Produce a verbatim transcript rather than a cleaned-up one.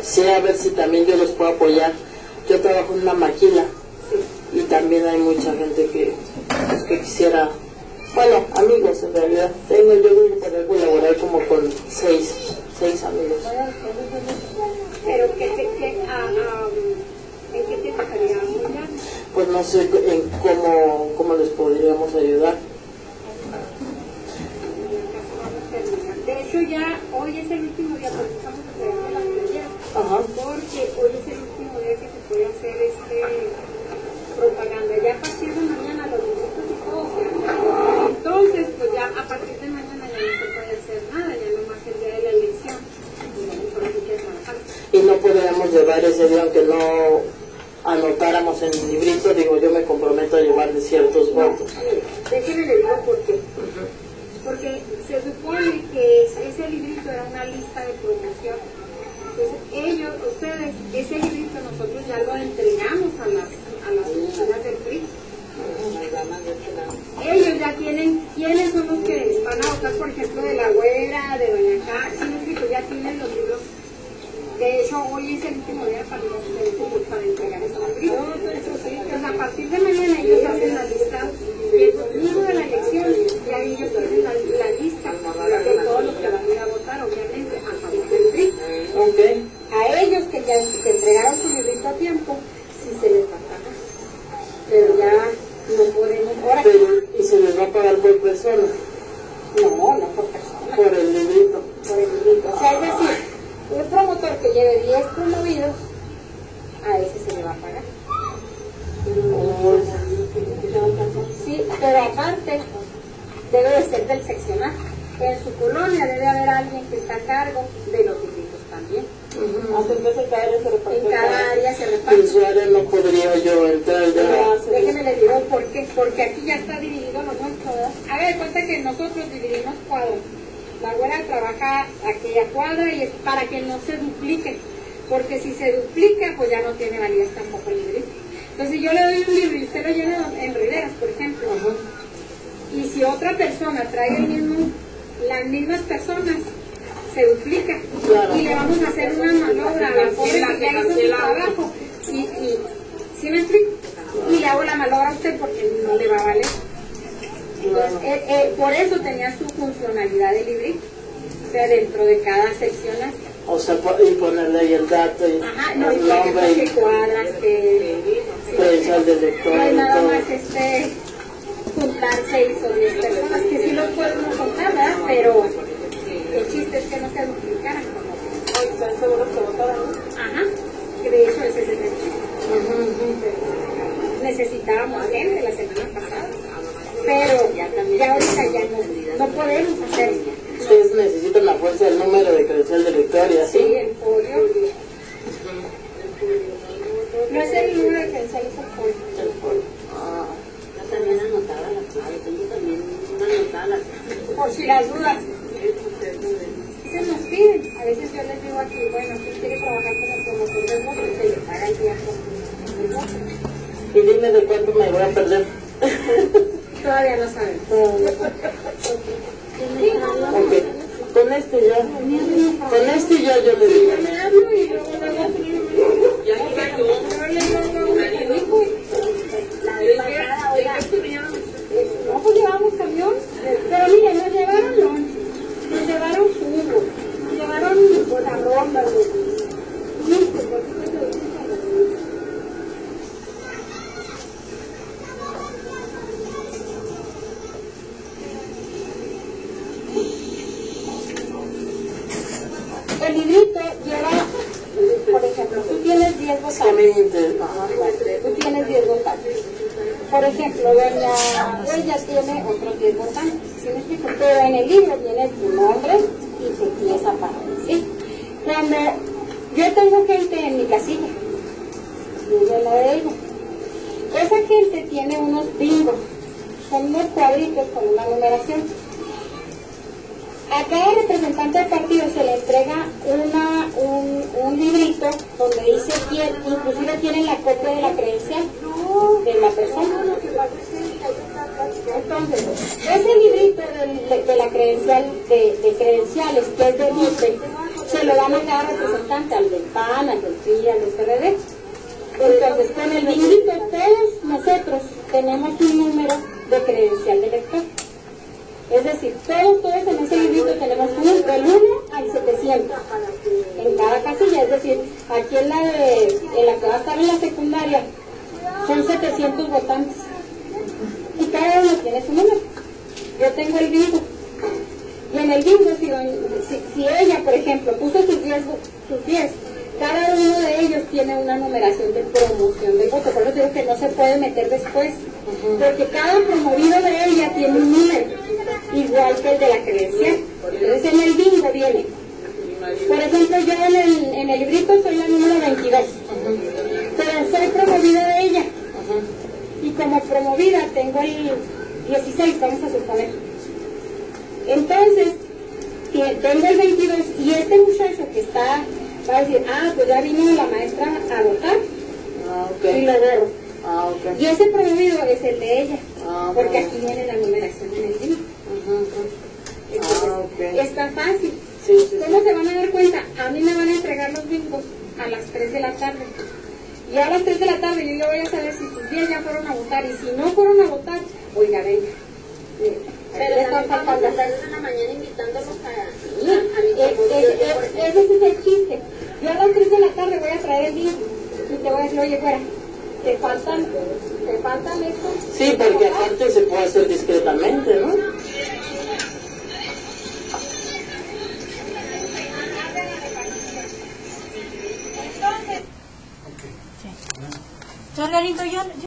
Sí, a ver si también yo los puedo apoyar. Yo trabajo en una maquila y también hay mucha gente que, pues, que quisiera, bueno, amigos en realidad. Tengo yo voy a poder colaborar como con seis, seis amigos. Pero que te que, ah, ah, ¿en qué te gustaría apoyar? Pues no sé en cómo, cómo les podríamos ayudar. De hecho ya hoy es el último día porque estamos entregando las playeras. Ajá. Porque hoy es el último día que se puede hacer este propaganda. Ya a partir de mañana los dibujos y todo se han. Entonces, pues ya a partir de mañana ya no se puede hacer nada, ya nomás el día de la elección. Y no podríamos llevar ese día, aunque no anotáramos en el librito, digo, yo me comprometo a llevar de ciertos votos. No, déjenme le digo por qué. Uh-huh. Porque se supone que ese librito era una lista de promoción. Entonces ellos, ustedes, ese librito nosotros ya lo entregamos a las, a las personas del P R I. Ellos ya tienen, ¿quiénes son los que van a votar, por ejemplo, de la Güera, de Doña Carmen? Ya tienen los libros. De hecho, hoy es el último día para, para entregar esos libros. Entonces, a partir de mañana ellos hacen la lista y el domingo de la elección ya ellos tienen la, la lista de todos los que van a ir a votar, obviamente, a favor del P R I. Okay. A ellos que ya que entregaron su librito a tiempo, sí se les va a pagar. Pero ya no podemos. Ahora, pero, ¿y se les va a pagar por persona? No, no por persona. Por el librito. Por el librito. O sea, es decir, un promotor que lleve diez promovidos, a ese se le va a pagar. Sí, pero aparte, debe de ser del seccional. En su colonia debe haber alguien que está a cargo de los libritos también. Uh-huh. Entonces cada área se reparte. En cada área se reparte. En su área no podría yo entrar ya. Déjenme les digo por qué. Porque aquí ya está dividido lo nuestro, ¿verdad? Haga de cuenta que nosotros dividimos cuadros. La Güera trabaja aquella cuadra y es para que no se duplique. Porque si se duplica, pues ya no tiene validez tampoco el librito. Entonces yo le doy un libro y usted lo llena en Riveras, por ejemplo. Uh-huh. Y si otra persona trae el mismo, las mismas personas, se duplica. Claro. Y le vamos a hacer una maniobra a la pobre que ya hizo su trabajo. Y, y, ¿sí me explico? Y le hago la maniobra a usted porque no le va a valer. Entonces, eh, eh, por eso tenía su funcionalidad de librito. O sea, dentro de cada seccional. O sea, y ponerle ahí el dato y ajá, no, el y nombre y que cuadras, que credencial del lector. No hay nada más este juntar seis o diez personas, que sí los podemos contar, ¿verdad? Pero el chiste es que no se duplicaran. Hoy están seguros que votaron, ¿no? Ajá, que de hecho ese es el chiste. Uh-huh. Necesitábamos gente la semana pasada, pero ya, ya ahorita ya no, no podemos hacerlo. Ustedes necesitan la fuerza del número de credencial del lector y así. Sí, el folio. No es el número de credencial, es el folio. El folio. Ah. Yo también anotaba la clave, tengo también una anotada la clave. Por si las dudas. Se nos piden. A veces yo les digo aquí, bueno, ¿quién quiere trabajar como promotor del voto? Se le paga el día por el voto. Y dime de cuánto me voy a perder. Todavía no sabemos. Okay. Con este ya, con este ya yo le digo. No, pues llevamos camión, pero miren, nos llevaron lunch, nos llevaron jugo, nos llevaron la ronda, el librito lleva, por ejemplo, tú tienes diez votantes. Tú tienes diez votantes. Por ejemplo, doña ella tiene otros diez votantes. ¿Sí me explico? Pero en el libro viene tu nombre y tu pieza aparte. ¿Sí? Cuando yo tengo gente en mi casilla, yo la de ella. Esa gente tiene unos bingos, son unos cuadritos con una numeración. A cada representante del partido se le entrega una, un, un librito donde dice quién, inclusive tienen la copia de la credencial de la persona. Entonces, ese librito de, de, de la credencial, de, de credenciales, que es del I F E, se lo dan a cada representante, al del P A N, al del P R I, al del P R D. Entonces, con el binguito, todos nosotros tenemos un número de credencial de elector. Es decir, todos, todos en ese librito tenemos un, del uno al setecientos en cada casilla. Es decir, aquí en la, de, en la que va a estar en la secundaria son setecientos votantes y cada uno tiene su número. Yo tengo el bingo y en el bingo si, si, si ella, por ejemplo, puso sus diez, sus diez, cada uno de ellos tiene una numeración de promoción del voto. Por eso digo que no se puede meter después, porque cada promovido de ella tiene un número igual que el de la credencial. Entonces en el bingo viene, por ejemplo, yo en el, en el librito soy la número veintidós, pero soy promovida de ella, y como promovida tengo el dieciséis, vamos a suponer. Entonces tengo el veintidós y este muchacho que está va a decir, ah, pues ya vino la maestra a votar, Ah, okay. y lo borro. Ah, ok. Y ese promovido es el de ella, Ah, porque bueno. aquí viene la numeración en el bingo. Ujú, ujú. Entonces, Ah, ok. está fácil. Sí, sí, ¿Cómo sí. se van a dar cuenta? A mí me van a entregar los bingos a las tres de la tarde. Y a las tres de la tarde yo ya voy a saber si sus días ya fueron a votar. Y si no fueron a votar, oiga, venga. Pero también vamos a estar en la mañana invitándolos a, Sí, a, a mi es- promoción, es- por es- ejemplo. ese sí es el chiste. Yo a las tres de la tarde voy a traer el bingo y te voy a decir, oye, fuera, te faltan, te faltan estos. Sí, porque aparte se puede hacer discretamente, ¿no? Margarito, yo,